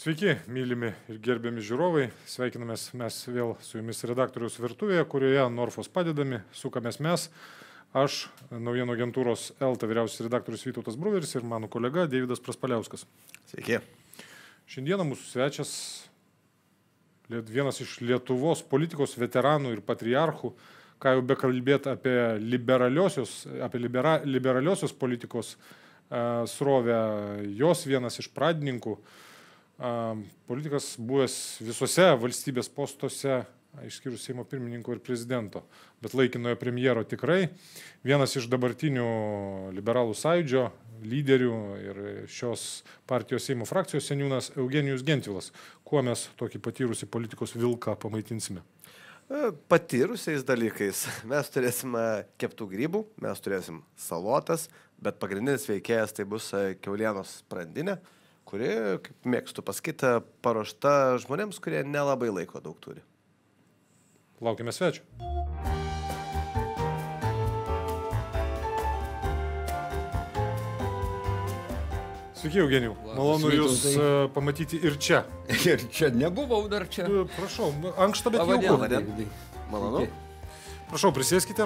Sveiki, mylimi ir gerbiami žiūrovai. Sveikinamės mes vėl su jumis redaktoriaus virtuvėje, kurioje Norfos padedami sukamės mes. Aš, naujienų agentūros ELTA vyriausias redaktorius Vytautas Bruveris ir mano kolega Deividas Praspaliauskas. Sveiki. Šiandieną mūsų svečias vienas iš Lietuvos politikos veteranų ir patriarchų, ką jau bekalbėt apie liberaliosios politikos srovę, jos vienas iš pradininkų. Politikas buvęs visose valstybės postuose, išskyrus Seimo pirmininko ir prezidento, bet laikinojo premjero tikrai, vienas iš dabartinių liberalų sąjūdžio lyderių ir šios partijos Seimo frakcijos seniūnas Eugenijus Gentvilas. Kuo mes tokį patyrusį politikos vilką pamaitinsime? Patyrusiais dalykais. Mes turėsim keptų grybų, mes turėsim salotas, bet pagrindinis veikėjas tai bus kiaulienos sprandinė, kuri, kaip mėgstu pasakyti, paruošta žmonėms, kurie nelabai laiko daug turi. Laukime svečių. Sveiki, Eugenijau. Malonu Jūs pamatyti ir čia. Ir čia nebuvau dar čia. Prašau, ankšta, bet jauku. Malonu. Prašau, prisėskite.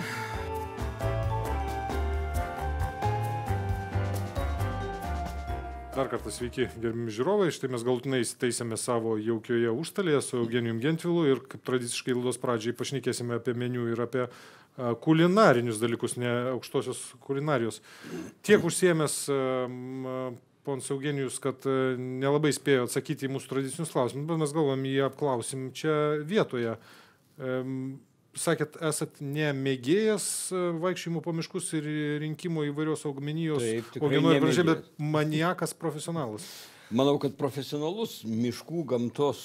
Dar kartą sveiki, gerbimi žiūrovai. Štai mes galutinai įsitaisėme savo jaukioje užstalėje su Eugenijum Gentvilu ir kaip tradiciškai laidos pradžiai pašnekėsime apie meniu ir apie kulinarinius dalykus, ne aukštosios kulinarijos. Tiek užsiėmęs ponas Eugenijus, kad nelabai spėjo atsakyti į mūsų tradicinius klausimus, bet mes galvom jį apklausim čia vietoje. Sakėt, esat ne mėgėjas vaikščiojimų po miškus ir rinkimo įvairios augmenijos, bet maniakas profesionalas. Manau, kad profesionalus miškų gamtos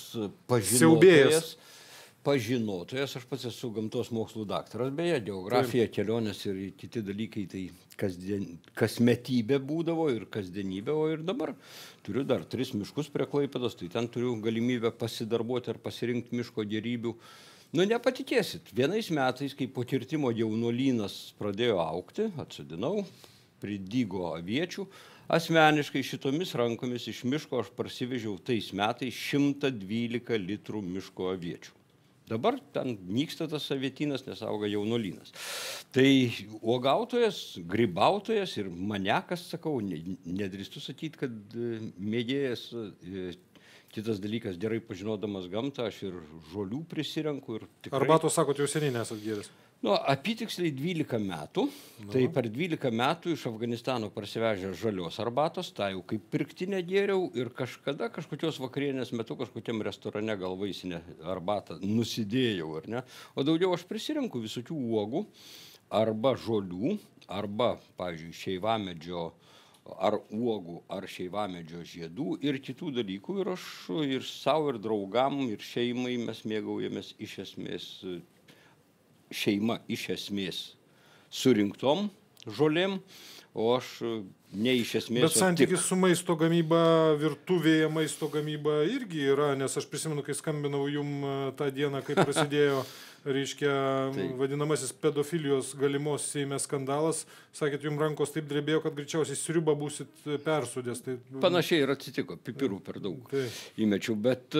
pažinotojas, aš pats esu gamtos mokslų daktaras, beje, geografija, kelionės ir kiti dalykai, tai kasmetybė būdavo ir kasdienybė, o ir dabar turiu dar 3 miškus prie Klaipėdos, tai ten turiu galimybę pasidarbuoti ar pasirinkti miško gėrybių. Nepatikėsit, vienais metais, kai po kirtimo jaunuolynas pradėjo augti, atsodinau, pridygo aviečių, asmeniškai šitomis rankomis iš miško aš parsivežiau tais metais 112 litrų miško aviečių. Dabar ten nyksta tas avietynas, nes auga jaunuolynas. Tai uogautojas, grybautojas ir maniakas, sakau, nedrįstu sakyti, kad mėgėjas. Kitas dalykas, gerai pažinodamas gamtą, aš ir žolių prisirenku. Ir tikrai... Arbatos, sakot, jau seniai nesat gėręs? Apytiksliai 12 metų. Tai per 12 metų iš Afganistano parsivežę žalios arbatos, tai jau kaip pirktinę gėriau ir kažkada kažkokios vakarienės metu kažkokiam restorane gal vaisinę arbatą nusidėjau, ar ne? O daugiau aš prisirenku visokių uogų arba žolių, arba, pavyzdžiui, šeivamedžio ar uogų, ar šeivamedžio žiedų ir kitų dalykų. Ir aš ir savo, ir draugam, ir šeimai mes mėgaujamės iš esmės, šeima iš esmės surinktom žolėm, o aš ne iš esmės. Bet santykis su maisto gamyba, virtuvėje maisto gamyba irgi yra, nes aš prisimenu, kai skambinau jum tą dieną, kai prasidėjo reiškia vadinamasis pedofilijos galimos Seime skandalas, sakėt, jums rankos taip drebėjo, kad greičiausiai sriubą būsit persudęs. Tai... Panašiai ir atsitiko, pipirų per daug įmečiau, bet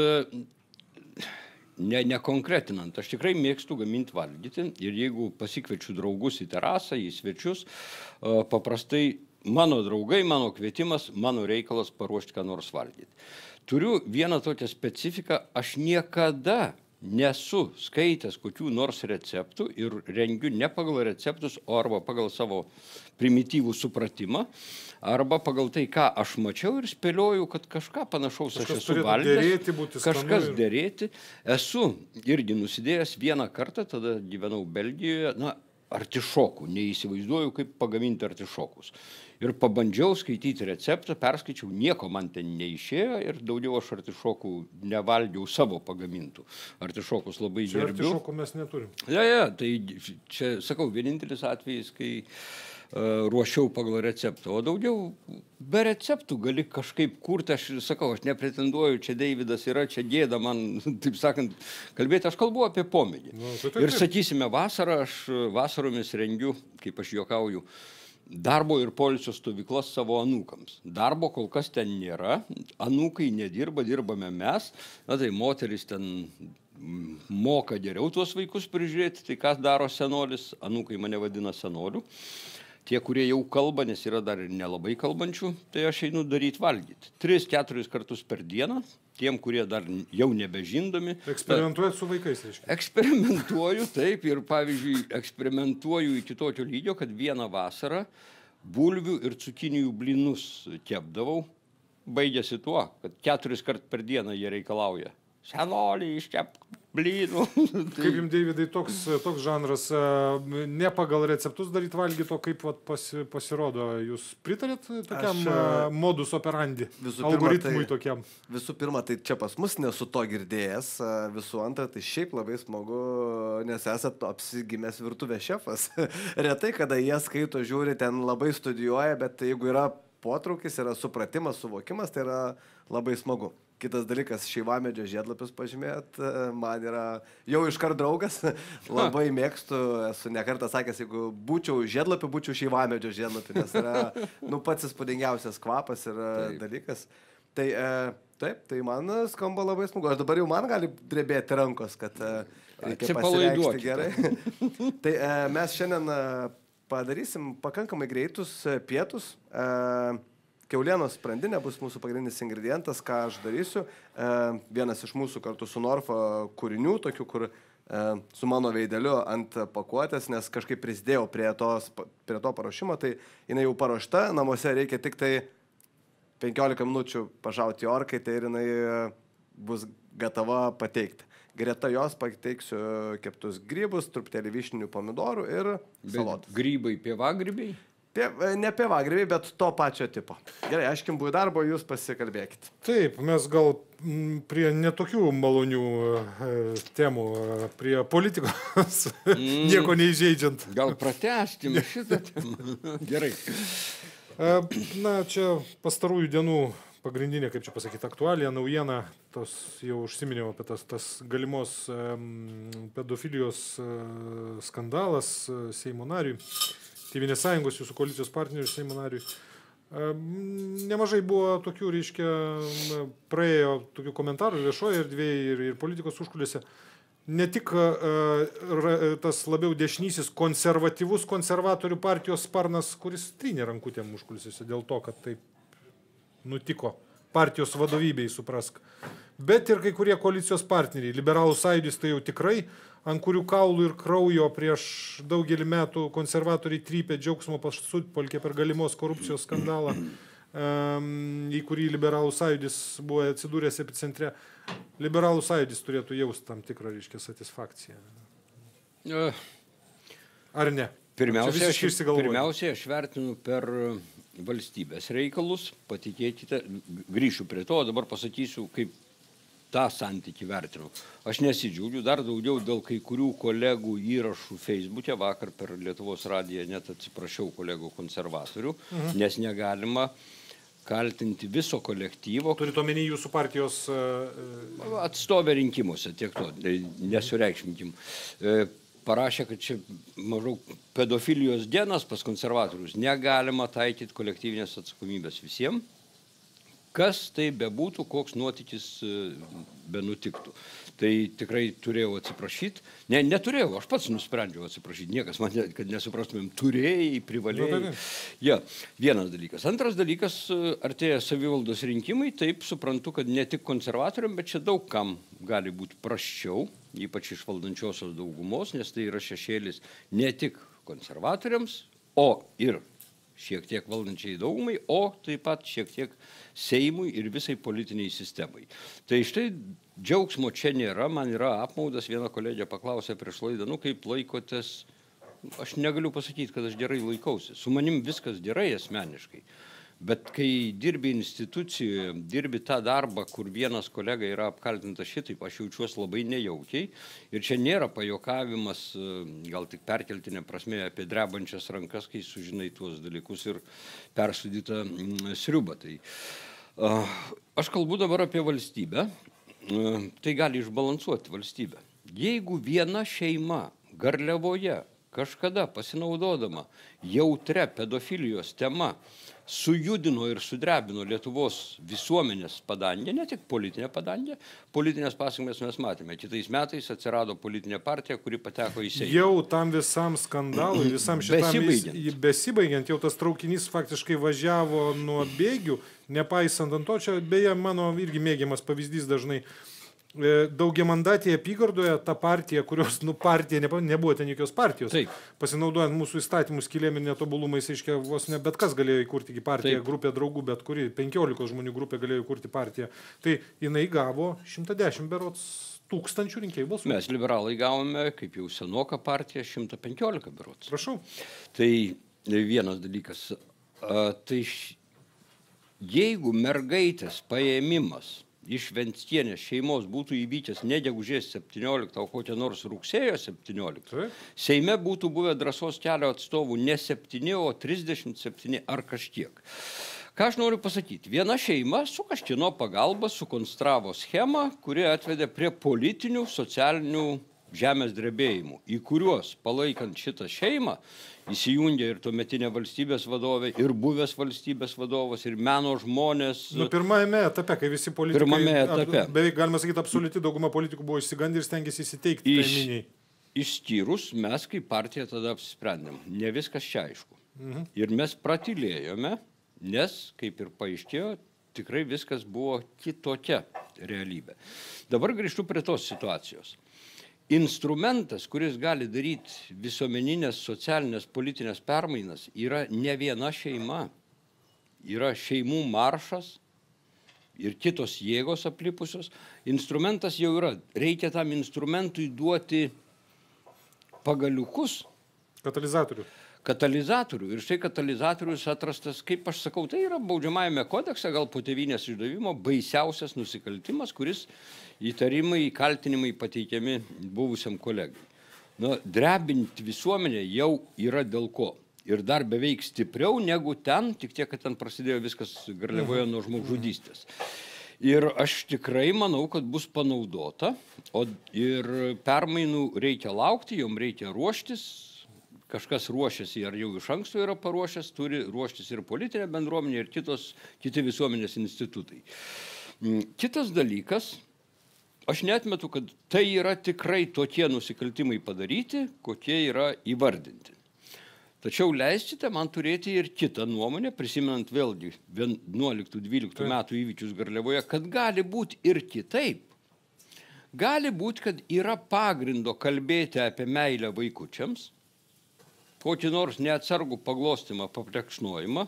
nekonkretinant, aš tikrai mėgstu gaminti valgyti ir jeigu pasikviečiu draugus į terasą, į svečius, paprastai mano draugai, mano kvietimas, mano reikalas paruošti ką nors valgyti. Turiu vieną tokią specifiką, aš niekada nesu skaitęs kokių nors receptų ir rengiu ne pagal receptus, o arba pagal savo primityvų supratimą, arba pagal tai, ką aš mačiau ir spėlioju, kad kažką panašaus aš esu valgęs, kažkas derėti. Esu irgi nusidėjęs vieną kartą, tada gyvenau Belgijoje, artišokų, neįsivaizduoju, kaip pagaminti artišokus. Ir pabandžiau skaityti receptą, perskaičiau, nieko man ten neišėjo ir daugiau aš artišokų nevalgiau savo pagamintų. Artišokus labai gerbiu. Čia artišokų mes neturim. Tai čia, sakau, vienintelis atvejis, kai ruošiau pagal receptą, o daugiau be receptų gali kažkaip kurti, aš sakau, aš nepretenduoju, čia Deividas yra, čia gėda man, taip sakant, kalbėti, aš kalbu apie pomėgį. Ir sakysime, vasarą aš vasaromis rengiu, kaip aš juokauju, darbo ir poilsio stovyklas savo anūkams. Darbo kol kas ten nėra, anūkai nedirba, dirbame mes, na tai moteris ten moka geriau tuos vaikus prižiūrėti, tai kas daro senolis, anūkai mane vadina senoliu. Tie, kurie jau kalba, nes yra dar ir nelabai kalbančių, tai aš einu daryti valgyti. 3-4 kartus per dieną, tiem, kurie dar jau nebežindomi. Eksperimentuojat su vaikais, reiškia? Eksperimentuoju, taip, ir pavyzdžiui, eksperimentuoju iki tokio lygio, kad vieną vasarą bulvių ir cukinijų blynus kepdavau. Baigėsi tuo, kad 4 kart per dieną jie reikalauja. Senolį iškep blynų. Kaip jums, Deividai, toks žanras, ne pagal receptus daryti valgyti, o kaip pasirodo, jūs pritarėt tokiam modus operandi, algoritmui tokiam? Visų pirma, tai čia pas mus nesu to girdėjęs, visų antra, tai šiaip labai smagu, nes esat apsigimęs virtuvės šefas. Retai, kada jie skaito, žiūri, ten labai studijuoja, bet jeigu yra potraukis, yra supratimas, suvokimas, tai yra labai smagu. Kitas dalykas, šeivamedžio žiedlapius pažymėt, man yra jau iškart draugas, labai mėgstu, esu nekartą sakęs, jeigu būčiau žiedlapių, būčiau šeivamedžio žiedlapių, nes yra pats įspūdingiausias kvapas ir dalykas. Tai taip, tai man skamba labai smagu, aš dabar jau man gali drebėti rankos, kad reikia pasireikšti gerai. Tai mes šiandien padarysim pakankamai greitus pietus. Kiaulienos sprandinė bus mūsų pagrindinis ingredientas, ką aš darysiu. Vienas iš mūsų kartu su Norfa kūrinių, tokių, kur su mano veideliu ant pakuotės, nes kažkaip prisidėjau prie to paruošimo, tai jinai jau paruošta, namuose reikia tik tai 15 minučių pažauti orkai, tai ir jinai bus gatava pateikti. Greta jos pateiksiu keptus grybus, truputėlį vyšninių pomidorų ir salotas. Grybai, pievagrybiai? Ne pievagrybiai, bet to pačio tipo. Gerai, aš kimbu į darbą, jūs pasikalbėkit. Taip, mes gal prie netokių malonių temų, prie politikos, nieko neįžeidžiant. Gal pratęskim šitą temą. Gerai. Na, čia pastarųjų dienų pagrindinė, kaip čia pasakyti, aktualija, naujiena, tos jau užsiminiau apie tas galimos pedofilijos skandalas Seimo nariui. Tėvynės sąjungos, jūsų koalicijos partnerių Seimo nariui. Nemažai buvo tokių, reiškia, praėjo tokių komentarų viešoje erdvėje ir politikos užkulėse. Ne tik tas labiau dešinysis konservatyvus konservatorių partijos sparnas, kuris trynė rankutėm užkulėse dėl to, kad taip nutiko partijos vadovybei, suprask. Bet ir kai kurie koalicijos partneriai, liberalų sąjūdis tai jau tikrai, ant kurių kaulų ir kraujo prieš daugelį metų konservatoriai trypė džiaugsmo pasutpolkė per galimos korupcijos skandalą, į kurį liberalų sąjūdis buvo atsidūręs epicentre. Liberalų sąjūdis turėtų jausti tam tikrą, reiškia, satisfakciją. Ar ne? Pirmiausia, aš vertinu per valstybės reikalus, patikėkite, grįšiu prie to, o dabar pasakysiu, kaip tą santykį vertinu. Aš nesidžiaugiu, dar daugiau dėl kai kurių kolegų įrašų Facebook'e, vakar per Lietuvos radiją net atsiprašiau kolegų konservatorių, nes negalima kaltinti viso kolektyvo. Turite omeny jūsų partijos atstovę rinkimuose, tiek to, nesureikšminkim. Parašė, kad čia maždaug pedofilijos dienas pas konservatorius negalima taikyti kolektyvinės atsakomybės visiems. Kas tai bebūtų, koks nuotykis benutiktų. Tai tikrai turėjau atsiprašyti. Neturėjau, aš pats nusprendžiau atsiprašyti. Niekas man, kad nesuprastumėm, turėjai, privalėjai. Ja, vienas dalykas. Antras dalykas, artėja savivaldos rinkimai, taip suprantu, kad ne tik konservatoriam, bet čia daug kam gali būti prasčiau, ypač iš valdančiosios daugumos, nes tai yra šešėlis ne tik konservatoriams, o ir šiek tiek valdančiai daugumai, o taip pat šiek tiek Seimui ir visai politiniai sistemai. Tai štai džiaugsmo čia nėra, man yra apmaudas, viena kolegė paklausė prieš laidą, kaip laikotės, aš negaliu pasakyti, kad aš gerai laikausi, su manim viskas gerai asmeniškai, bet kai dirbi institucijoje, dirbi tą darbą, kur vienas kolega yra apkaltintas šitaip, aš jaučiuosi labai nejaukiai ir čia nėra pajuokavimas, gal tik perkeltinė prasme apie drebančias rankas, kai sužinai tuos dalykus ir persūdytą sriubą. Tai aš kalbu dabar apie valstybę, tai gali išbalansuoti valstybę. Jeigu viena šeima Garliavoje kažkada pasinaudodama jautria pedofilijos tema sujudino ir sudrebino Lietuvos visuomenės padangę, ne tik politinę padangę, politinės pasekmes mes matėme. Kitais metais atsirado politinė partija, kuri pateko į Seimą. Jau tam visam skandalui, visam šitam besibaigiant, jau tas traukinys faktiškai važiavo nuo bėgių, nepaisant ant to, čia beje mano irgi mėgiamas pavyzdys dažnai. Daugiamandatėje apygardoje ta partija, kurios, partija nebuvo ten jokios partijos, Taip. pasinaudojant mūsų įstatymų skylėm ir netobulumais, aiškia, vos ne bet kas galėjo įkurti partiją, Taip. grupė draugų, bet kuri 15 žmonių grupė galėjo įkurti partiją. Tai jinai gavo 110 berods tūkstančių rinkėjų balsų. Mes liberalai gavome, kaip jau senoka partija, 115 berods. Prašau. Tai vienas dalykas. Jeigu mergaitės paėmimas iš Venckienės šeimos būtų įvykęs ne gegužės 17, o kokią nors rugsėjo 17, Taip. Seime būtų buvę Drąsos kelio atstovų ne 7, o 37 ar kažkiek. Ką aš noriu pasakyti? Viena šeima su kažkieno pagalba sukonstravo schemą, kuri atvedė prie politinių, socialinių žemės drebėjimų, į kuriuos, palaikant šitą šeimą, įsijungė ir tuometinė valstybės vadovė, ir buvęs valstybės vadovas, ir meno žmonės. Pirmajame etape, kai visi politikai, Pirmame etape. beveik galima sakyti, absoliuti dauguma politikų buvo išsigandę ir stengiasi įsiteikti kaiminiai. Išskyrus mes kaip partija tada apsisprendėm. Ne viskas čia aišku. Ir mes pratylėjome, nes, kaip ir paaiškėjo, tikrai viskas buvo kitokia realybė. Dabar grįžtu prie tos situacijos. Instrumentas, kuris gali daryti visuomeninės, socialinės, politinės permainas, yra ne viena šeima. Yra šeimų maršas ir kitos jėgos aplipusios. Instrumentas jau yra. Reikia tam instrumentui duoti pagaliukus. Katalizatorių. Ir štai katalizatorius atrastas, kaip aš sakau, tai yra baudžiamajame kodekse, gal po tėvynės išdavimo, baisiausias nusikaltimas, kuris įtarimai, kaltinimai pateikiami buvusiam kolegai. Drebinti visuomenę jau yra dėl ko. Ir dar beveik stipriau negu ten, tik tiek, kad ten prasidėjo viskas Garliavoje nuo žmogžudystės. Ir aš tikrai manau, kad bus panaudota, ir permainų reikia laukti, jom reikia ruoštis. Kažkas ruošiasi, ar jau iš anksto yra paruošęs, turi ruoštis ir politinė bendruomenė, ir kiti visuomenės institutai. Kitas dalykas, aš neatmetu, kad tai yra tikrai tokie nusikaltimai padaryti, kokie yra įvardinti. Tačiau leiskite man turėti ir kitą nuomonę, prisimenant vėlgi 11-12 metų įvykius Garliavoje, kad gali būti ir kitaip. Gali būti, kad yra pagrindo kalbėti apie meilę vaikučiams, kokį nors neatsargų paglostimą, paplekšnojimą.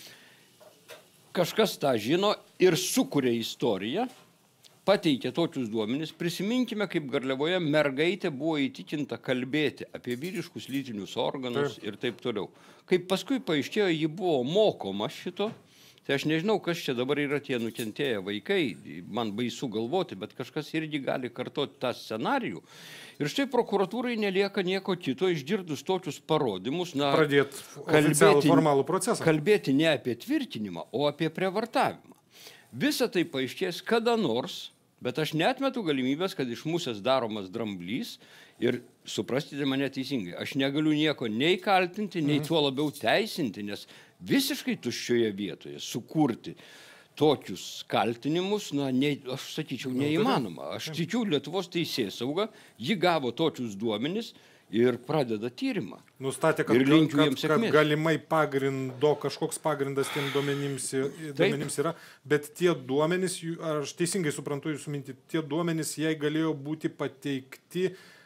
Kažkas tą žino ir sukuria istoriją, pateikia tokius duomenis. Prisiminkime, kaip Garliavoje mergaitė buvo įtikinta kalbėti apie vyriškus lytinius organus ir taip toliau. Kaip paskui paaiškėjo, ji buvo mokoma šito. Tai aš nežinau, kas čia dabar yra tie nukentėję vaikai, man baisu galvoti, bet kažkas irgi gali kartoti tą scenarijų. Ir štai prokuratūrai nelieka nieko kito, išgirdus tokius parodymus, pradėti oficialų formalų procesą. Kalbėti ne apie tvirtinimą, o apie prievartavimą. Visa tai paaiškės kada nors, bet aš neatmetu galimybės, kad iš musės daromas dramblys ir suprastite mane teisingai. Aš negaliu nieko nei kaltinti, nei tuo labiau teisinti, nes visiškai tuščioje vietoje sukurti tokius kaltinimus, aš sakyčiau, neįmanoma. Aš tikiu Lietuvos teisėsauga, ji gavo tokius duomenis ir pradeda tyrimą. Nustatė, kad galimai kažkoks pagrindas tiem duomenims yra, bet tie duomenys, aš teisingai suprantu jūsų mintį, tie duomenys jai galėjo būti pateikti,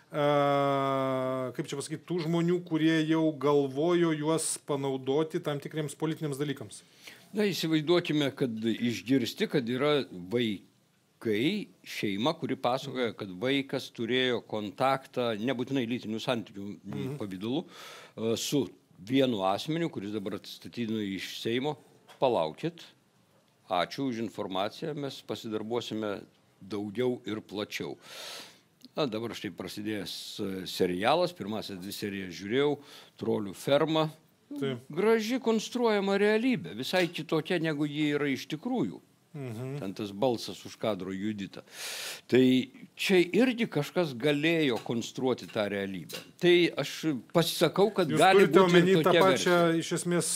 kaip čia pasakyti, tų žmonių, kurie jau galvojo juos panaudoti tam tikriems politiniams dalykams. Įsivaizduokime, kad išgirsti, kad yra vaikai, šeima, kuri pasakoja, kad vaikas turėjo kontaktą, nebūtinai lytinių santykių pavidalu, su vienu asmeniu, kuris dabar atstatydino iš Seimo. Palaukit, ačiū už informaciją, mes pasidarbuosime daugiau ir plačiau. Dabar štai prasidėjęs serialas, pirmasis 2 serijas žiūrėjau, Trolių ferma. Graži konstruojama realybė, visai kitokia, negu ji yra iš tikrųjų. Ten tas balsas už kadro Judita. Tai čia irgi kažkas galėjo konstruoti tą realybę. Tai aš pasisakau, kad Jūs gali turite būti omeny ir tą tokia pačią, versija. iš esmės,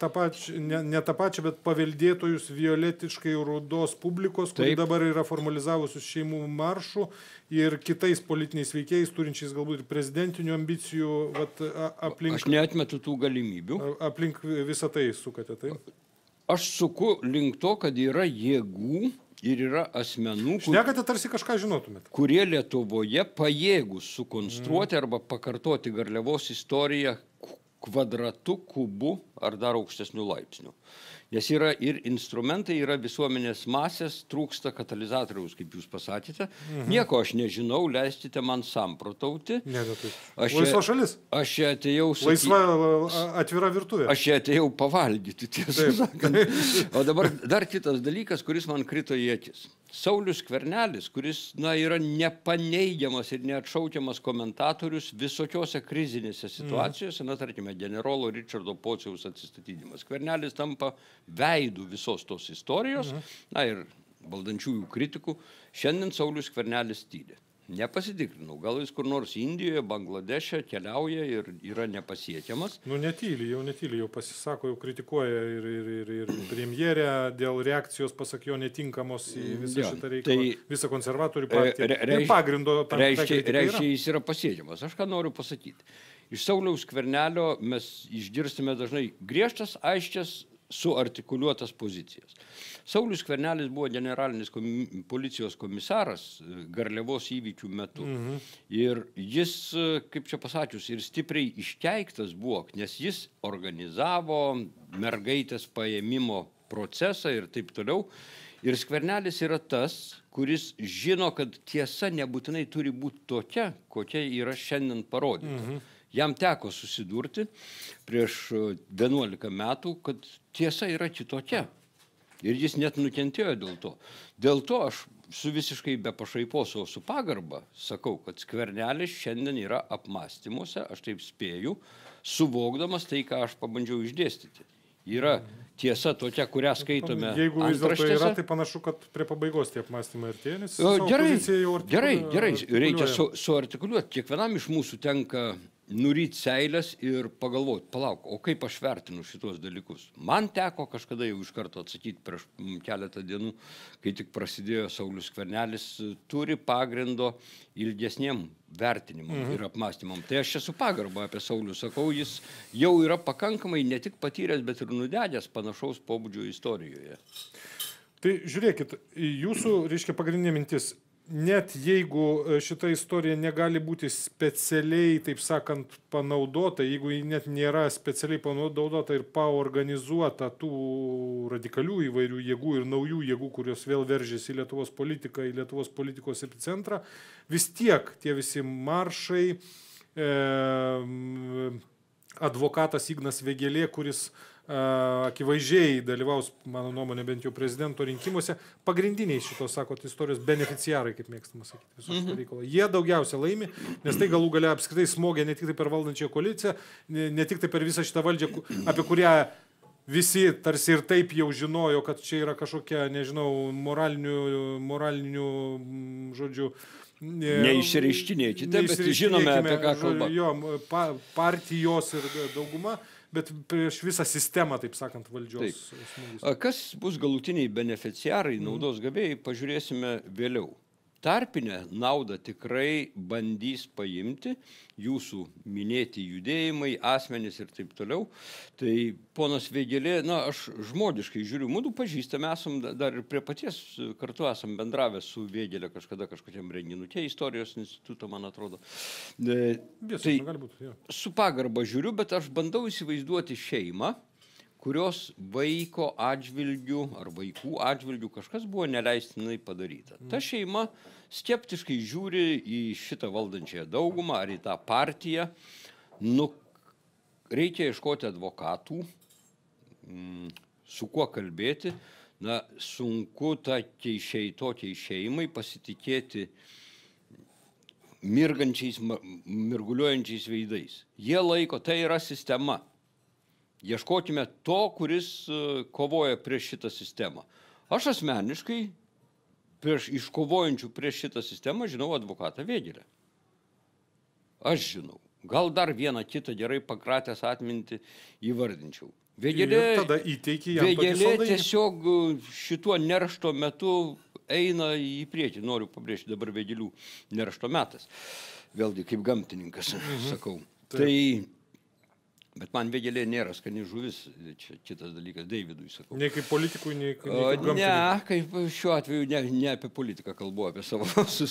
ne tą pačią, bet paveldėtojus violetiškai rudos publikos, kuri Taip. dabar yra formalizavusius šeimų maršų ir kitais politiniais veikėjais, turinčiais galbūt ir prezidentinių ambicijų, vat, Aš neatmetu tų galimybių. aplink visą tai sukate, tai? Aš suku link to, kad yra jėgų ir yra asmenų, Šnekate, tarsi kažką žinotumėt. kurie Lietuvoje pajėgus sukonstruoti arba pakartoti Garliavos istoriją kvadratu, kubu ar dar aukštesnių laipsnių. Nes yra ir instrumentai, yra visuomenės masės, trūksta katalizatoriaus, kaip jūs pasakėte. Nieko aš nežinau, leistite man samprotauti. Ne, taip. Aš Laisva šalis. Aš čia atėjau... Laisva atvira virtuvė. Aš čia atėjau pavalgyti, tiesą sakant. O dabar dar kitas dalykas, kuris man krito į akis. Saulius Skvernelis, kuris yra nepaneigiamas ir neatšaukiamas komentatorius visokiose krizinėse situacijose, tarkime, generolo Richardo Pociaus atsistatydinimas. Skvernelis tampa veidų visos tos istorijos, ir valdančiųjų kritikų. Šiandien Saulius Skvernelis tyli. Nepasitikrinau, gal jis kur nors Indijoje, Bangladeše keliauja ir yra nepasiekiamas. Netyli, jau pasisako, jau kritikuoja ir premjerę dėl reakcijos, pasak jo, netinkamos į visą šitą reikalą, visą konservatorių partiją. Ir pagrindo tam reiškia, jis yra pasiekiamas. Aš ką noriu pasakyti. Iš Sauliaus Skvernelio mes išgirstame dažnai griežtas, aiškias, suartikuliuotas pozicijas. Saulius Skvernelis buvo generalinis policijos komisaras Garliavos įvykių metu. Ir jis, kaip čia pasakius, ir stipriai iškeiktas buvo, nes jis organizavo mergaitės paėmimo procesą ir taip toliau. Ir Skvernelis yra tas, kuris žino, kad tiesa nebūtinai turi būti tokia, kokia yra šiandien parodyta. Jam teko susidurti prieš 11 metų, kad tiesa yra kitokia. Ir jis net nukentėjo dėl to. Dėl to aš su visiškai be pašaipos, o su pagarba sakau, kad Skvernelis šiandien yra apmąstymuose, aš taip spėju, suvokdamas tai, ką aš pabandžiau išdėstyti. Yra tiesa tokia, kurią skaitome antraštėse. Jeigu vis dėlto yra, tai panašu, kad prie pabaigos tie apmąstymai artėja, nes gerai, reikia suartikuliuoti. Kiekvienam iš mūsų tenka nuryti seilės ir pagalvoti, palauk, o kaip aš vertinu šitos dalykus. Man teko kažkada jau iš karto atsakyti prieš keletą dienų, kai tik prasidėjo Saulius Skvernelis, turi pagrindo ilgesniem vertinimam ir apmąstymam. Tai aš čia su pagarba apie Saulių sakau, jis jau yra pakankamai ne tik patyręs, bet ir nudegęs panašaus pobūdžio istorijoje. Tai žiūrėkit, jūsų, reiškia, pagrindinė mintis, net jeigu šita istorija negali būti specialiai, taip sakant, panaudota, jeigu ji net nėra specialiai panaudota ir paorganizuota tų radikalių įvairių jėgų ir naujų jėgų, kurios vėl veržėsi į Lietuvos politiką, į Lietuvos politikos epicentrą, vis tiek tie visi maršai, advokatas Ignas Vėgėlė, kuris akivaizdžiai dalyvaus, mano nuomonė, bent jau prezidento rinkimuose, pagrindiniai šitos, sakot, istorijos beneficiarai, kaip mėgstama sakyti, viso šito reikalo. Jie daugiausia laimi, nes tai galų galia apskritai smogia ne tik tai per valdančią koaliciją, ne tik tai per visą šitą valdžią, apie kurią visi tarsi ir taip jau žinojo, kad čia yra kažkokia, nežinau, moralinių žodžiu, neišsireiškinėkite, bet žinome, apie ką kalba. Jo, partijos ir dauguma, bet prieš visą sistemą, taip sakant, valdžios smūgis. Kas bus galutiniai beneficiarai, naudos gavėjai, pažiūrėsime vėliau. Tarpinę naudą tikrai bandys paimti jūsų minėti judėjimai, asmenys ir taip toliau. Tai ponas Vėgėlė, aš žmogiškai žiūriu, mūsų pažįstame, esam dar ir prie paties kartu esam bendravę su Vėgėlė kažkada kažkokiam renginukė, istorijos instituto, man atrodo. Tai su pagarba žiūriu, bet aš bandau įsivaizduoti šeimą, kurios vaiko atžvilgių ar vaikų atžvilgių kažkas buvo neleistinai padaryta. Ta šeima skeptiškai žiūri į šitą valdančiąją daugumą ar į tą partiją. Reikia ieškoti advokatų, su kuo kalbėti. Sunku tokiai šeimai pasitikėti mirguliuojančiais veidais. Jie laiko, tai yra sistema. Ieškokime to, kuris kovoja prieš šitą sistemą. Aš asmeniškai iškovojančių prieš šitą sistemą žinau advokatą Vėgėlę. Aš žinau. Gal dar vieną kitą gerai pakratęs atmintį įvardinčiau. Vėgėlė tiesiog šituo neršto metu eina į priekį. Noriu pabrėžti dabar Vėgėlių neršto metas. Vėlgi kaip gamtininkas, sakau. Bet man Vėgėlė nėra skani žuvis, čia kitas dalykas, Deividui sakau. Nei kaip politikui, nei kaip gamtininkui. Ne, kaip šiuo atveju ne apie politiką kalbu, apie savo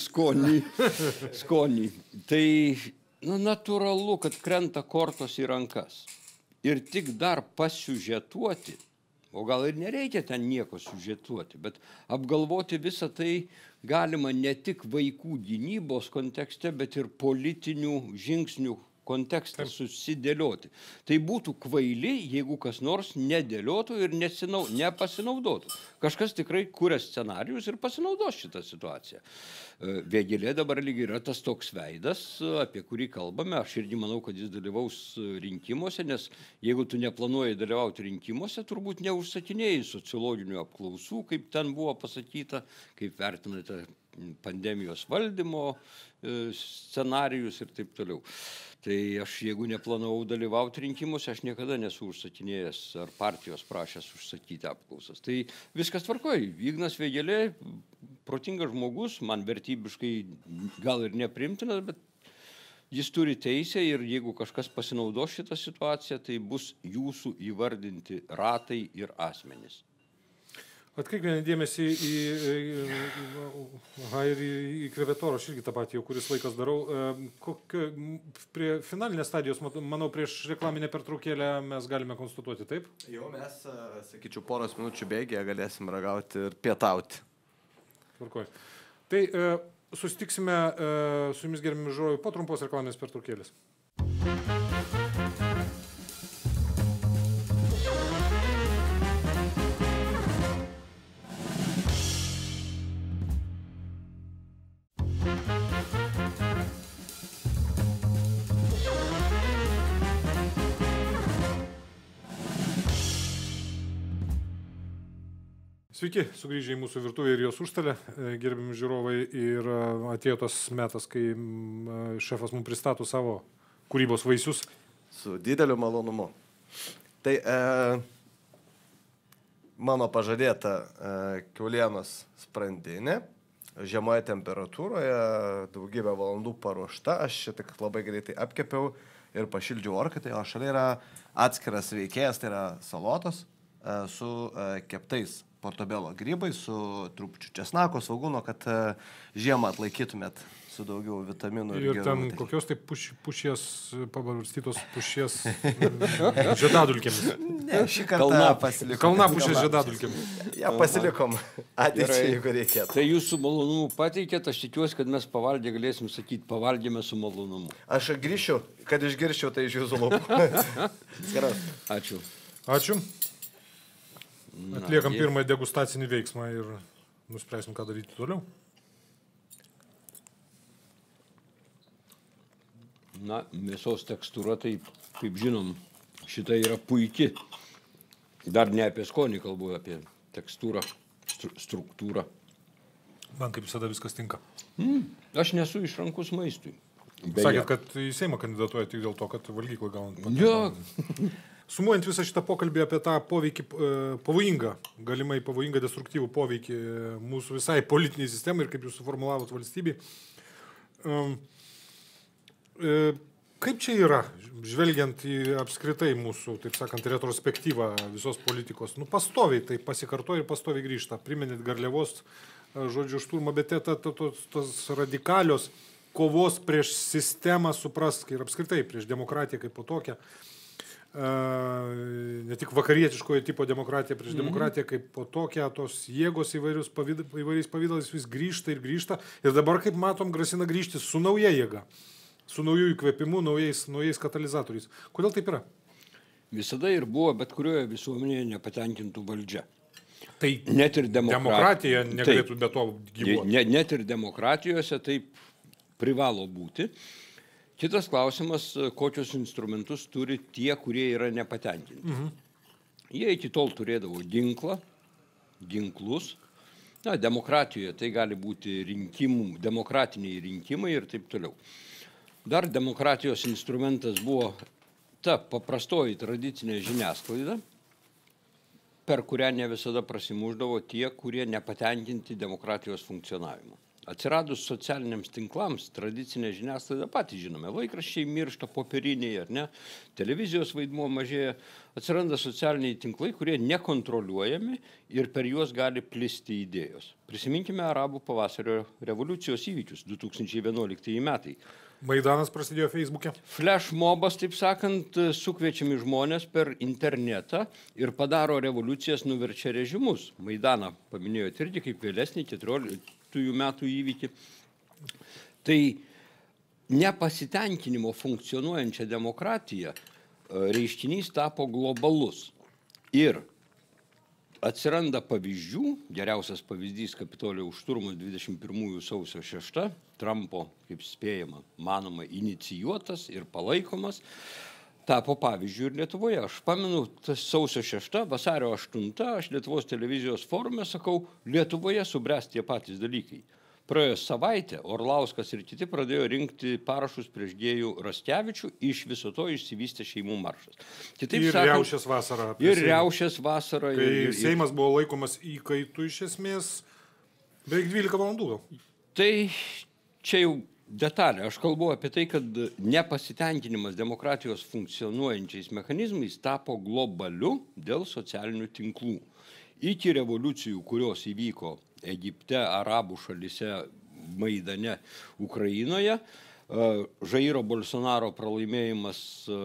skonį. Tai natūralu, kad krenta kortos į rankas. Ir tik dar pasiužetuoti, o gal ir nereikia ten nieko siužetuoti, bet apgalvoti visą tai galima ne tik vaikų gynybos kontekste, bet ir politinių žingsnių kontekstą susidėlioti. Tai būtų kvaili, jeigu kas nors nedėliotų ir nepasinaudotų. Kažkas tikrai kuria scenarijus ir pasinaudos šitą situaciją. Vėgėlė dabar lygiai yra tas toks veidas, apie kurį kalbame. Aš irgi manau, kad jis dalyvaus rinkimuose, nes jeigu tu neplanuoji dalyvauti rinkimuose, turbūt neužsakinėjai sociologinių apklausų, kaip ten buvo pasakyta, kaip vertinate pandemijos valdymo scenarijus ir taip toliau. Tai aš, jeigu neplanavau dalyvauti rinkimuose, aš niekada nesu užsakinėjęs ar partijos prašęs užsakyti apklausas. Tai viskas tvarkoja. Ignas Vėgėlė, protingas žmogus, man vertybiškai gal ir nepriimtinas, bet jis turi teisę ir jeigu kažkas pasinaudos šitą situaciją, tai bus jūsų įvardinti ratai ir asmenys. Atkreipkime dėmesį į Krevetoro, aš irgi tą patį jau kuris laikas darau. Prie finalinės stadijos, manau, prieš reklaminę pertraukėlę mes galime konstatuoti, taip? Jau mes, sakyčiau, poros minučių bėgėje galėsim ragauti ir pietauti. Tvarkoj. Tai susitiksime su jumis, gerbiami žiūrovai, po trumpos reklaminės pertraukėlės. Sveiki, sugrįžę į mūsų virtuvę ir jos užstalę, gerbiami žiūrovai, ir atėjo tas metas, kai šefas mums pristato savo kūrybos vaisius. Su dideliu malonumu. Tai mano pažadėta kiaulienos sprandinė, žemoje temperatūroje, daugybę valandų paruošta, aš čia tik labai greitai apkepiau ir pašildžiau orkaitę, o šalia yra atskiras veikėjas, tai yra salotos su keptais portobelo grybai, su trupučiu česnako, svogūno, kad žiemą atlaikytumėt su daugiau vitaminų ir gerų. Ir ten kokios tai pušies, pabarstytos pušies žiedadulkėmis. Ne, šį kartą pasilikom. Kalnapušės žiedadulkėmis. Ja, pasilikom ateičiai, jeigu reikėtų. Tai jūsų malonumu pateikėt, aš tikiuosi, kad mes pavalgę galėsim sakyti, pavalgėme su malonumu. Aš grįšiu, kad išgirščiau tai iš jūsų lūpų. Ačiū. Ačiū. Atliekam pirmąjį degustacinį veiksmą ir nuspręsim, ką daryti toliau. Na, mėsos tekstūra, tai, kaip žinom, šita yra puiki. Dar ne apie skonį kalbu, apie tekstūrą, struktūrą. Man kaip visada viskas tinka. Aš nesu išrankus maistui. Sakėt, kad į Seimą kandidatuoja tik dėl to, kad valgyklą gaunant. Jo. Sumuojant visą šitą pokalbį apie tą poveikį, pavojingą, galimai pavojingą destruktyvų poveikį mūsų visai politiniai sistemai ir kaip jūs suformulavot valstybei. Kaip čia yra, žvelgiant į apskritai mūsų, taip sakant, retrospektyvą visos politikos? Pastoviai tai pasikartoja ir pastoviai grįžta. Priminėt Garliavos žodžių šturmą, bet tos radikalios kovos prieš sistemą suprask ir apskritai prieš demokratiją kaip po tokią. Ne tik vakarietiškojo tipo demokratija prieš demokratiją kaip po tokią, tos jėgos įvairiais pavydalais vis grįžta ir grįžta. Ir dabar, kaip matom, grasina grįžti su nauja jėga, su naujų įkvėpimu, naujais katalizatoriais. Kodėl taip yra? Visada ir buvo, bet kurioje visuomenėje nepatenkintų valdžia. Tai net ir demokratija negalėtų be to gyvuoti. Net ir demokratijose taip privalo būti. Kitas klausimas, kokius instrumentus turi tie, kurie yra nepatenkinti. Jie iki tol turėdavo ginklą, ginklus. Na, demokratijoje tai gali būti demokratiniai rinkimai ir taip toliau. Dar demokratijos instrumentas buvo ta paprastoji tradicinė žiniasklaida, per kurią ne visada prasimuždavo tie, kurie nepatenkinti demokratijos funkcionavimu. Atsiradus socialiniams tinklams, tradicinė žiniasklaida patys žinome, laikraščiai miršta popieriniai ar ne, televizijos vaidmuo mažėja, atsiranda socialiniai tinklai, kurie nekontroliuojami ir per juos gali plisti idėjos. Prisiminkime Arabų pavasario revoliucijos įvykius 2011 metai. Maidanas prasidėjo Facebook'e. Flash mobas, taip sakant, sukviečiami žmonės per internetą ir padaro revoliucijas, nuverčia režimus. Maidaną paminėjote irgi kaip vėlesnį 14 metų įvykį. Tai nepasitenkinimo funkcionuojančią demokratiją reiškinys tapo globalus. Ir atsiranda pavyzdžių, geriausias pavyzdys Kapitolijaus šturmas 21 sausio 6, Trumpo, kaip spėjama, manoma, inicijuotas ir palaikomas, tapo pavyzdžių ir Lietuvoje. Aš pamenu, tas sausio 6, vasario 8, aš Lietuvos televizijos forume sakau, Lietuvoje subręs tie patys dalykai. Praėjo savaitę Orlauskas ir kiti pradėjo rinkti parašus prieš Gėjų Raskevičių, iš viso to išsivystė šeimų maršas. Ir riaušės vasarą. Ir riaušės vasarą. Kai Seimas buvo laikomas įkaitu iš esmės, beveik 12 valandų. Tai čia jau detalė. Aš kalbu apie tai, kad nepasitenkinimas demokratijos funkcionuojančiais mechanizmais tapo globaliu dėl socialinių tinklų. Iki revoliucijų, kurios įvyko Egipte, Arabų šalyse, Maidane, Ukrainoje, Žairo Bolsonaro pralaimėjimas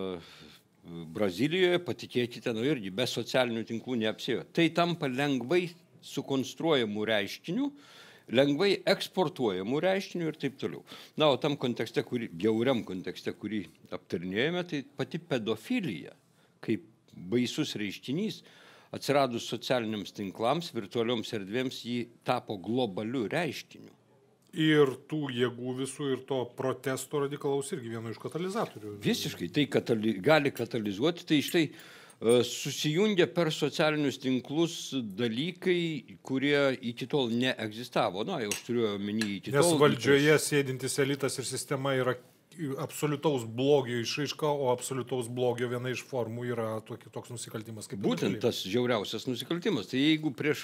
Brazilijoje, patikėkite, irgi be socialinių tinklų neapsėjo. Tai tampa lengvai sukonstruojamų reiškinių, lengvai eksportuojamų reiškinių ir taip toliau. Na, o tam kontekste, bjauriam kontekste, kurį aptarinėjome, tai pati pedofilija, kaip baisus reiškinys, atsiradus socialiniams tinklams, virtualioms erdvėms, jį tapo globaliu reiškiniu. Ir tų jėgų visų ir to protesto radikalaus irgi vieno iš katalizatorių. Visiškai, tai gali katalizuoti, tai štai susijungia per socialinius tinklus dalykai, kurie iki tol neegzistavo. Na, jau aš turiu omeny iki tol. Nes valdžioje sėdintis elitas ir sistema yra absoliutaus blogio išraiška, o absoliutaus blogio viena iš formų yra toks nusikaltimas kaip būtent tas žiauriausias nusikaltimas. Tai jeigu prieš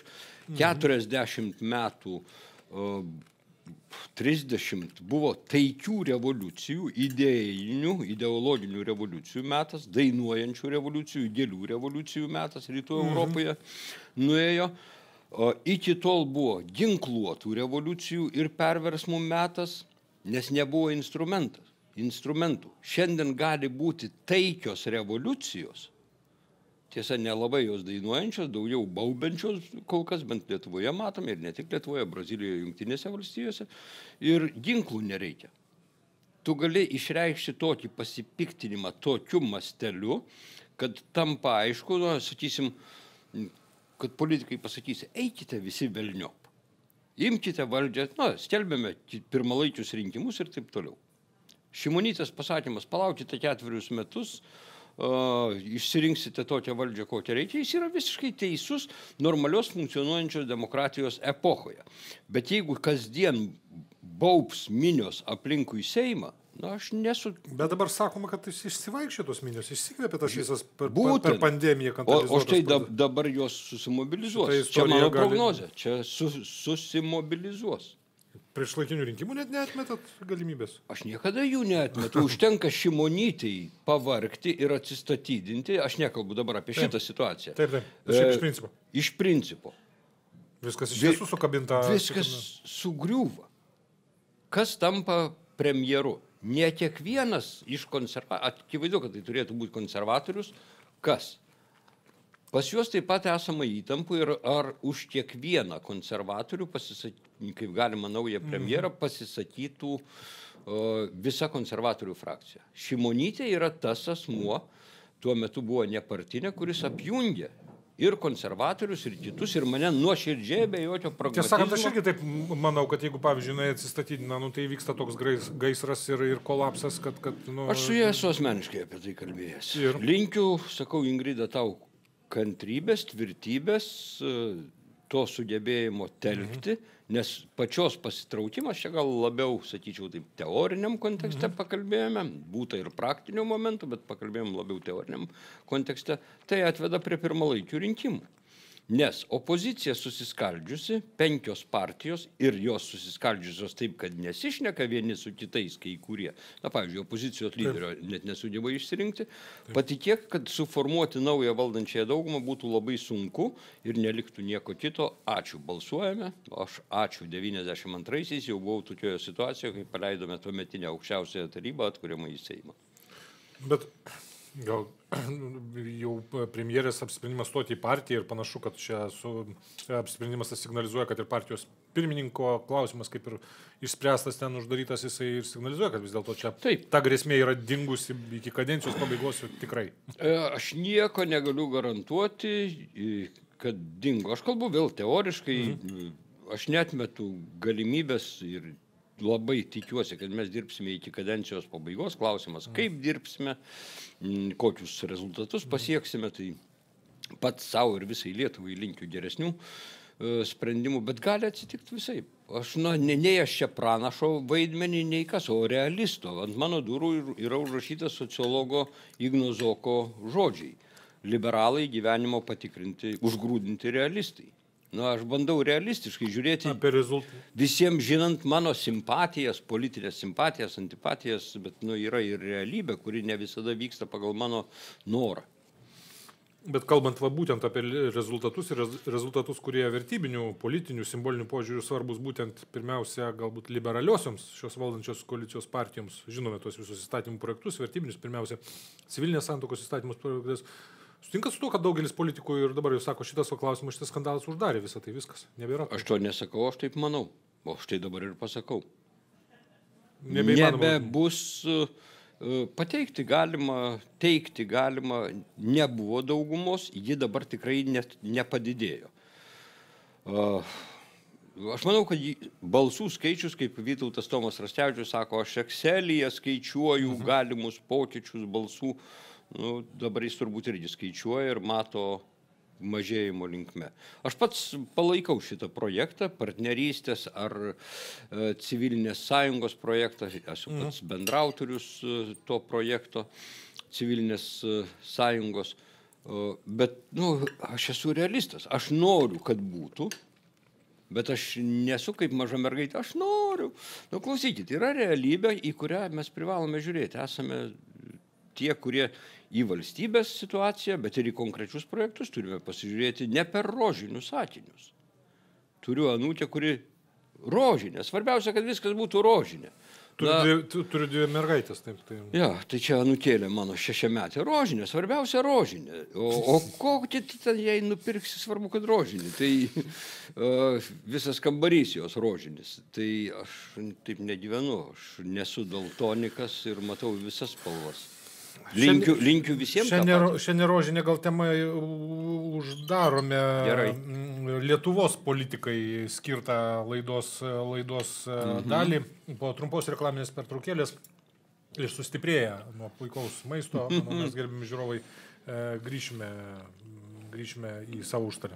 40 metų 30 buvo taikių revoliucijų, idėjinių, ideologinių revoliucijų metas, dainuojančių revoliucijų, gėlių revoliucijų metas rytų Europoje nuėjo, iki tol buvo ginkluotų revoliucijų ir perversmų metas, nes nebuvo instrumentų. Šiandien gali būti taikios revoliucijos, tiesa, nelabai jos dainuojančios, daugiau baubenčios, kol kas bent Lietuvoje matome, ir ne tik Lietuvoje, Brazilijoje, Jungtinėse valstijose, ir ginklų nereikia. Tu gali išreikšti tokį pasipiktinimą tokiu masteliu, kad tampa aišku, sakysim, kad politikai pasakys, eikite visi velniop. Imkite valdžią, skelbėme pirmalaikius rinkimus ir taip toliau. Šimonytės pasakymas, palaukite 4 metus, išsirinksite tokią valdžią, kokią reikia, jis yra visiškai teisus normalios funkcionuojančios demokratijos epochoje. Bet jeigu kasdien baubs minios aplinkui Seimą, aš nesu... Bet dabar sakoma, kad jis išsivaikščia tos minios, išsikvėpė tas visas per pandemiją. O štai dabar jos susimobilizuos. Čia mano prognozė, čia susimobilizuos. Prieš laikinių rinkimų net neatmetat galimybės? Aš niekada jų neatmetu. Užtenka Šimonytei pavargti ir atsistatydinti. Aš nekalbu dabar apie šitą situaciją. Taip. Iš principo. Iš principo. Viskas iš tiesų sukabinta. Viskas sugriūva. Kas tampa premjeru? Ne kiekvienas iš konservatorių, akivaizdu, kad tai turėtų būti konservatorius, kas? Pas juos taip pat esama įtampų ir ar už kiekvieną konservatorių, kaip galima naują premjerą, pasisakytų visa konservatorių frakcija. Šimonytė yra tas asmuo, tuo metu buvo nepartinė, kuris apjungė ir konservatorius, ir kitus, ir mane nuoširdžiai be jokio pragmatizmo. Tiesą sakant, aš irgi taip manau, kad jeigu, pavyzdžiui, atsistatydina, tai vyksta toks gaisras ir kolapsas, kad... Aš su jie esu asmeniškai apie tai kalbėjęs. Linkiu, sakau, Ingrida, tau kantrybės, tvirtybės, to sugebėjimo telkti, nes pačios pasitraukimas, čia gal labiau, sakyčiau, taip teoriniam kontekste pakalbėjome, būta ir praktinių momentų, bet pakalbėjom labiau teoriniam kontekste, tai atveda prie pirmalaikių rinkimų. Nes opozicija susiskaldžiusi, 5 partijos ir jos susiskaldžiusios taip, kad nesišneka vieni su kitais, kai kurie, na, pavyzdžiui, opozicijos lyderio net nesugeba išsirinkti, patikėk, kad suformuoti naują valdančiąją daugumą būtų labai sunku ir neliktų nieko kito. Ačiū, balsuojame. Aš ačiū 92-aisiais jau buvau tokioje situacijoje, kai paleidome tuometinę aukščiausiąją tarybą atkuriamą į Seimą. Bet gal jau premjerės apsisprendimas stoti į partiją ir panašu, kad čia apsisprendimas signalizuoja, kad ir partijos pirmininko klausimas kaip ir išspręstas ten uždarytas, jisai ir signalizuoja, kad vis dėlto čia ta grėsmė yra dingusi iki kadencijos pabaigos tikrai. Aš nieko negaliu garantuoti, kad dingo. Aš kalbu vėl teoriškai, aš neatmetu galimybės ir labai tikiuosi, kad mes dirbsime iki kadencijos pabaigos. Klausimas, kaip dirbsime, kokius rezultatus pasieksime, tai pats savo ir visai Lietuvai linkiu geresnių sprendimų, bet gali atsitikti visai. Aš, nei aš čia pranašo vaidmenį, nei kas, o realisto. Ant mano durų yra užrašytas sociologo Igno Zoko žodžiai. Liberalai gyvenimo patikrinti, užgrūdinti realistai. Aš bandau realistiškai žiūrėti, visiems žinant mano simpatijas, politinės simpatijas, antipatijas, bet yra ir realybė, kuri ne visada vyksta pagal mano norą. Bet kalbant būtent apie rezultatus, kurie vertybinių, politinių, simbolinių požiūrių svarbus būtent pirmiausia galbūt liberaliosioms šios valdančios koalicijos partijoms, žinome tos visus įstatymų projektus, vertybinius, pirmiausia civilinės santuokos įstatymus projektus. Sutinkat su to, kad daugelis politikų ir dabar jau sako, šitas klausimas, šitas skandalas uždarė visą tai, viskas, nebėra. Aš to nesakau, aš taip manau, o štai dabar ir pasakau. Nebebus pateikti galima, teikti galima, nebuvo daugumos, ji dabar tikrai nepadidėjo. Aš manau, kad balsų skaičius, kaip Vytautas Tomas Raskevičius sako, aš Excel'yje skaičiuoju galimus pokyčius balsų. Dabar jis turbūt irgi skaičiuoja ir mato mažėjimo linkme. Aš pats palaikau šitą projektą, partnerystės ar civilinės sąjungos projektą, esu pats bendrautorius to projekto civilinės sąjungos, bet aš esu realistas, aš noriu, kad būtų, bet aš nesu kaip maža mergaitė, aš noriu. Klausykit, yra realybė, į kurią mes privalome žiūrėti, esame tie, kurie į valstybės situaciją, bet ir į konkrečius projektus turime pasižiūrėti ne per rožinius sakinius. Turiu anūkę, kuri rožinė. Svarbiausia, kad viskas būtų rožinė. Turiu 2 mergaitės. Taip. Ja, tai čia anūkėlė mano 6-metė rožinė. Svarbiausia rožinė. O kokį ten jai nupirksi, svarbu, kad rožinė. Tai visas kambarys jos rožinis. Tai aš taip negyvenu. Aš nesu daltonikas ir matau visas spalvas. Linkiu visiems. Šiandien rožinė gal tema uždarome. Gerai. Lietuvos politikai skirtą laidos dalį. Po trumpos reklaminės pertraukėlės ir sustiprėję nuo puikaus maisto, mes gerbimi žiūrovai, grįšime į savo užtarę.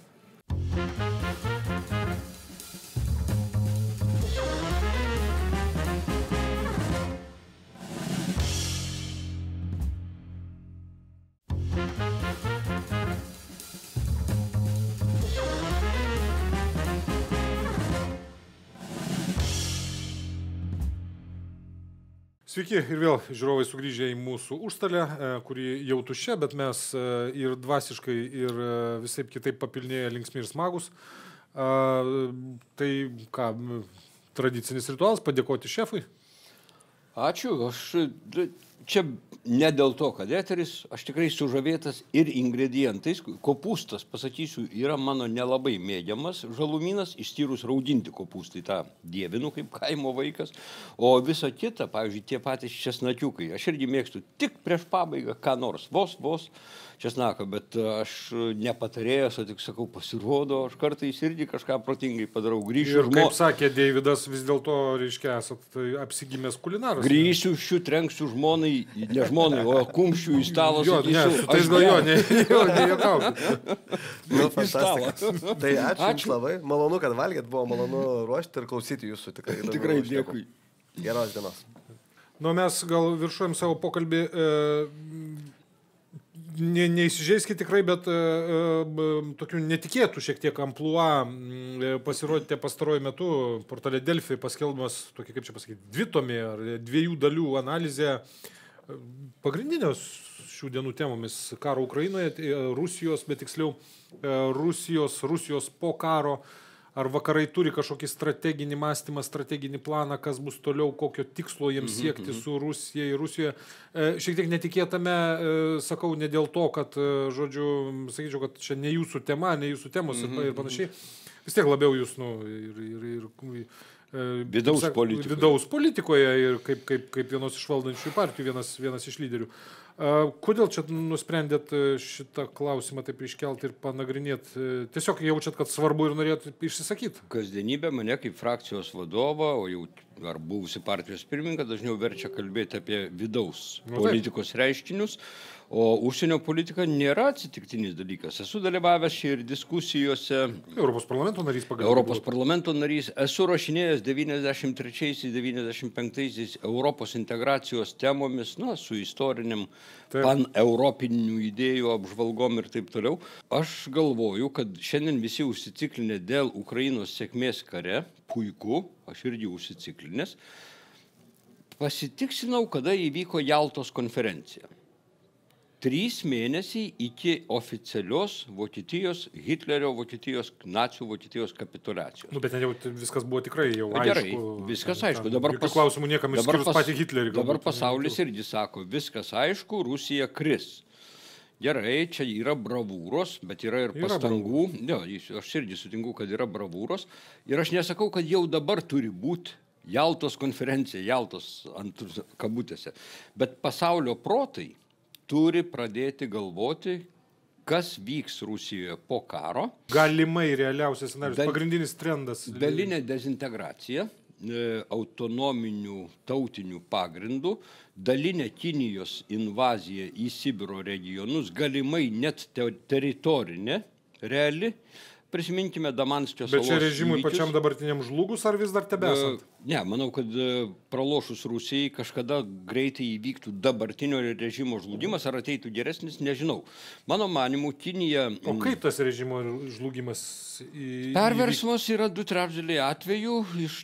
Sveiki ir vėl žiūrovai sugrįžę į mūsų užstalę, kuri jau tuščia, bet mes ir dvasiškai, ir visaip kitaip papilnėję linksmi ir smagus. Tai ką, tradicinis ritualas, padėkoti šefui. Ačiū, čia ne dėl to, kad eteris, aš tikrai sužavėtas ir ingredientais. Kopūstas, pasakysiu, yra mano nelabai mėgiamas žalumynas, išskyrus rauginti kopūstai, tą dievinu kaip kaimo vaikas. O visa kita, pavyzdžiui, tie patys česnakiukai, aš irgi mėgstu tik prieš pabaigą, ką nors, vos česnaką, bet aš nepatarėjęs, o tik sakau, pasirodo, aš kartais irgi kažką protingai padarau. Grįšiu ir kaip sakė Deividas, vis dėlto, reiškia, esat apsigimęs kulinaras. Grįšiu, trenksiu žmonai ne žmonai, o kumščių į stalą. Jo, ne, su tais gal jo, nejuokaukit. Nu, fantastika. Tai ačiū Jums labai. Malonu, kad valgėt, buvo malonu ruošti ir klausyti Jūsų tikrai. Tikrai dėkui. Geros dienos. Nu, mes gal viršuojam savo pokalbį, neįsižeiskite tikrai, bet tokių netikėtų šiek tiek amplua pasirodėte pastaruoju metu portale Delfi paskelbimas, tokį, kaip čia pasakyti, dvitomį ar 2 dalių analizė pagrindinės šių dienų temomis karo Ukrainoje, Rusijos, bet tiksliau Rusijos po karo. Ar vakarai turi kažkokį strateginį mąstymą, strateginį planą, kas bus toliau, kokio tikslo jiems siekti su Rusija ir Rusijoje. Šiek tiek netikėtame, sakau, ne dėl to, kad, žodžiu, sakyčiau, kad čia ne jūsų tema, ne jūsų temos ir panašiai. Vis tiek labiau jūs, vidaus politikoje ir kaip vienos iš valdančių partijų, vienas iš lyderių. Kodėl čia nusprendėt šitą klausimą taip iškelti ir panagrinėti? Tiesiog jaučiat, kad svarbu ir norėt išsisakyti? Kasdienybė mane kaip frakcijos vadovą, o jau ar buvusi partijos pirmininką, dažniau verčia kalbėti apie vidaus politikos reiškinius, o užsienio politika nėra atsitiktinis dalykas. Esu dalyvavęs ir diskusijose. Europos parlamento narys pagaliau. Europos parlamento narys. Esu rašinėjęs 93-95 Europos integracijos temomis, su istoriniam pan-europinių idėjų apžvalgom ir taip toliau. Aš galvoju, kad šiandien visi užsiciklinę dėl Ukrainos sėkmės kare, puiku, aš irgi užsiciklinęs, pasitiksinau, kada įvyko Jaltos konferencija. 3 mėnesiai iki oficialios Vokietijos, Hitlerio Vokietijos, nacių Vokietijos kapituliacijos. Bet jau viskas buvo tikrai jau aišku. Gerai, viskas aišku. Dabar klausimų niekam išskyrus patį Hitlerį. Dabar pasaulis irgi sako, viskas aišku, Rusija kris. Gerai, čia yra bravūros, bet yra ir pastangų. Aš irgi sutinku, kad yra bravūros. Ir aš nesakau, kad jau dabar turi būti Jaltos konferencija, Jaltos ant kabutėse. Bet pasaulio protai turi pradėti galvoti, kas vyks Rusijoje po karo. Galimai realiausias scenarijus, pagrindinis trendas. Dalinė dezintegracija, autonominių tautinių pagrindų, dalinė Kinijos invazija į Sibiro regionus, galimai net teritorinė, reali. Prisiminkime Damanskio salos. Bet čia režimui pačiam dabartiniam žlugus ar vis dar tebesant? Ne, manau, kad pralošus Rusijai kažkada greitai įvyktų dabartinio režimo žlugimas, ar ateitų geresnis, nežinau. Mano manimu, Kinija... O kaip tas režimo žlugimas Perversmas yra 2/3 atvejų iš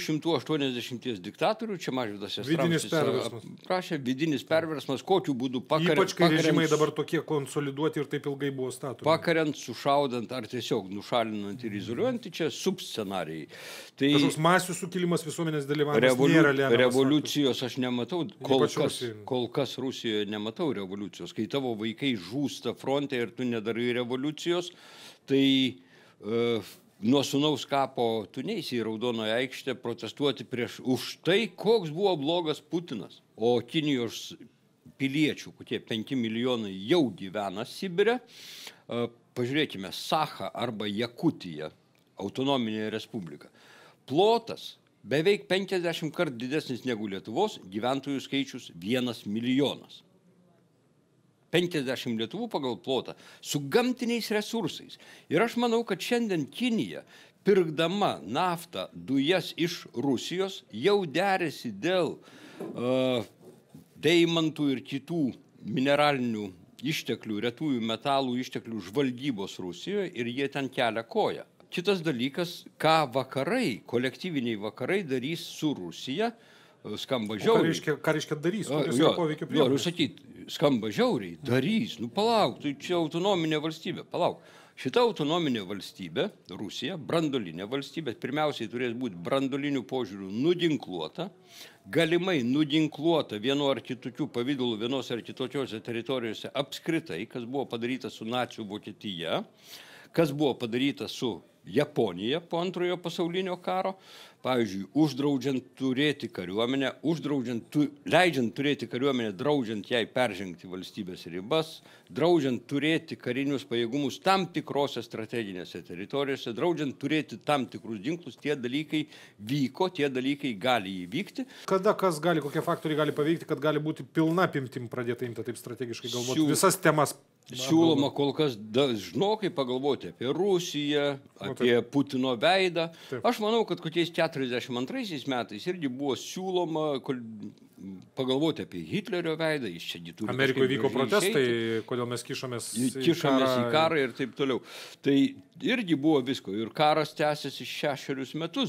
480 diktatorių. Čia Mažvydas Jastramskis prašė vidinis perversmas, kokiu būdu pakariant... Ypač, kai režimai dabar tokie konsoliduoti ir taip ilgai buvo statomi. Pakariant, sušaudant ar tiesiog nušalinant ir izoliuojant, čia subscenarijai. Tai kažkoks masių sukilimas visuomenės dalyvavimas nėra lemiamas. Revoliucijos aš nematau, kol kas Rusijoje nematau revoliucijos. Kai tavo vaikai žūsta fronte ir tu nedarai revoliucijos, tai nuo sūnaus kapo tu neisi į Raudonoją aikštę protestuoti už tai, koks buvo blogas Putinas. O Kinijos piliečių, kokie 5 milijonai jau gyvena Sibire. Pažiūrėkime, Sacha arba Jakutija, autonominė respublika. Plotas beveik 50 kart didesnis negu Lietuvos, gyventojų skaičius 1 milijonas. 50 Lietuvų pagal plotą su gamtiniais resursais. Ir aš manau, kad šiandien Kinija, pirkdama naftą, dujas iš Rusijos, jau derėsi dėl deimantų ir kitų mineralinių išteklių, retųjų metalų išteklių žvalgybos Rusijoje ir jie ten kelia koją. Kitas dalykas, ką vakarai, kolektyviniai vakarai darys su Rusija, skamba žiauriai. Ką reiškia darys? Noriu sakyti, skamba žiauriai, darys, palauk, tai čia autonominė valstybė, palauk. Šita autonominė valstybė, Rusija, branduolinė valstybė, pirmiausiai turės būti branduolinių požiūrių nuginkluota, galimai nuginkluota vienu ar kitokiu pavidalu vienos ar kitokiose teritorijose apskritai, kas buvo padaryta su nacių Vokietija, kas buvo padaryta su Japonija po antrojo pasaulinio karo, pavyzdžiui, uždraudžiant turėti kariuomenę, leidžiant turėti kariuomenę, draudžiant jai peržengti valstybės ribas, draudžiant turėti karinius pajėgumus tam tikrose strateginėse teritorijose, draudžiant turėti tam tikrus ginklus, tie dalykai vyko, tie dalykai gali įvykti. Kada kas gali, kokie faktoriai gali paveikti, kad gali būti pilna apimtim pradėta imti taip strategiškai galvoti visas temas? Siūloma kol kas dažnokai pagalvoti apie Rusiją, apie Putino veidą. Taip. Aš manau, kad kokiais 42 metais irgi buvo siūloma pagalvoti apie Hitlerio veidą. Jis čia turi Amerikoje vyko protestai, kodėl mes kišomės į karą ir taip toliau. Tai irgi buvo visko. Ir karas tęsiasi 6 metus.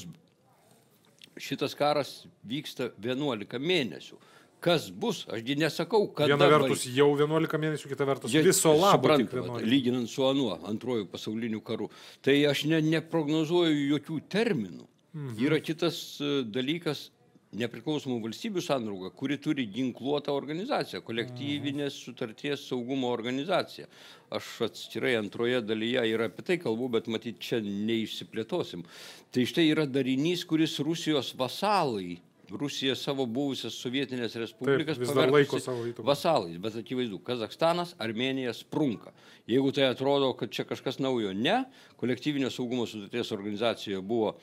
Šitas karas vyksta 11 mėnesių. Kas bus, ašgi nesakau, kada... Viena vertus jau 11 mėnesių, kita vertus viso labo tik 11. Lyginant su antrojų pasauliniu karu. Tai aš neprognozuoju jokių terminų. Yra kitas dalykas, nepriklausomų valstybių sandrauga, kuri turi ginkluotą organizaciją, kolektyvinės sutarties saugumo organizaciją. Aš atskirai antroje dalyje ir apie tai kalbu, bet matyt, čia neišsiplėtosim. Tai štai yra darinys, kuris Rusijos vasalai, Rusija savo buvusias sovietinės respublikas pavertusi vasalais, bet akivaizdu, Kazachstanas, Armėnija sprunka. Jeigu tai atrodo, kad čia kažkas naujo, ne, kolektyvinio saugumo sutarties organizacijoje buvo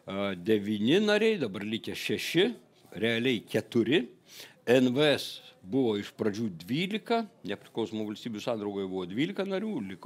9 nariai, dabar likę 6, realiai 4, NVS buvo iš pradžių 12, nepriklausomų valstybių sandraugoje buvo 12 narių, liko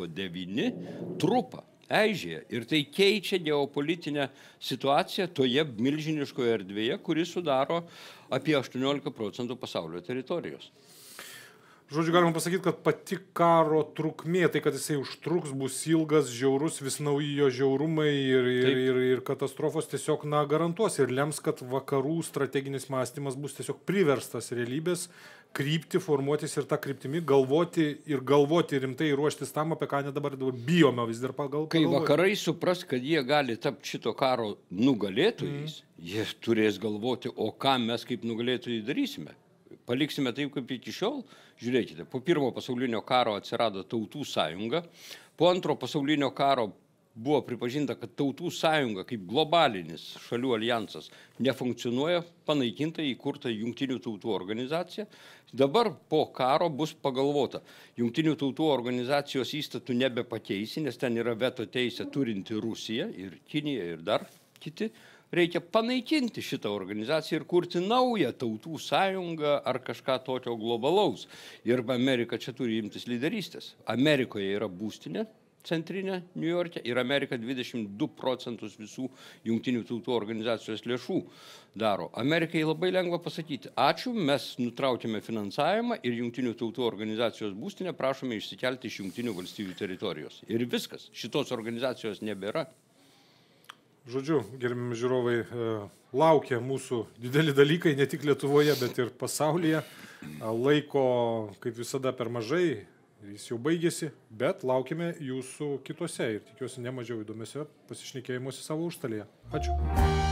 9, trupa. Eižėje. Ir tai keičia geopolitinę situaciją toje milžiniškoje erdvėje, kuri sudaro apie 18% pasaulio teritorijos. Žodžiu, galima pasakyti, kad pati karo trukmė, tai kad jisai užtruks, bus ilgas, žiaurus, vis nauji jo žiaurumai ir katastrofos tiesiog garantuos ir lems, kad vakarų strateginis mąstymas bus tiesiog priverstas realybės krypti, formuotis ir tą kryptimį galvoti rimtai ruoštis tam, apie ką dabar bijome vis dar pagalvoti. Kai vakarai supras, kad jie gali tapti šito karo nugalėtojais, jie turės galvoti, o ką mes kaip nugalėtojai darysime. Paliksime taip, kaip iki šiol. Žiūrėkite, po pirmo pasaulinio karo atsirado Tautų sąjunga, po antro pasaulinio karo buvo pripažinta, kad Tautų sąjunga kaip globalinis šalių alijansas nefunkcionuoja, panaikinta, įkurta Jungtinių tautų organizacija. Dabar po karo bus pagalvota. Jungtinių tautų organizacijos įstatų nebepakeisi, nes ten yra veto teisę turinti Rusija ir Kinija ir dar kiti. Reikia panaikinti šitą organizaciją ir kurti naują Tautų sąjungą ar kažką tokio globalaus. Ir Amerika čia turi imtis lyderystės. Amerikoje yra būstinė centrinė New York'e ir Amerika 22% visų Jungtinių tautų organizacijos lėšų daro. Amerikai labai lengva pasakyti, ačiū, mes nutraukėme finansavimą ir Jungtinių tautų organizacijos būstinę prašome išsikelti iš Jungtinių valstybių teritorijos. Ir viskas, šitos organizacijos nebėra. Žodžiu, gerbiami žiūrovai, laukia mūsų dideli dalykai, ne tik Lietuvoje, bet ir pasaulyje. Laiko, kaip visada, per mažai, jis jau baigėsi, bet laukime jūsų kitose ir tikiuosi nemažiau įdomiose pasišnekėjimuose savo užstalėje. Ačiū.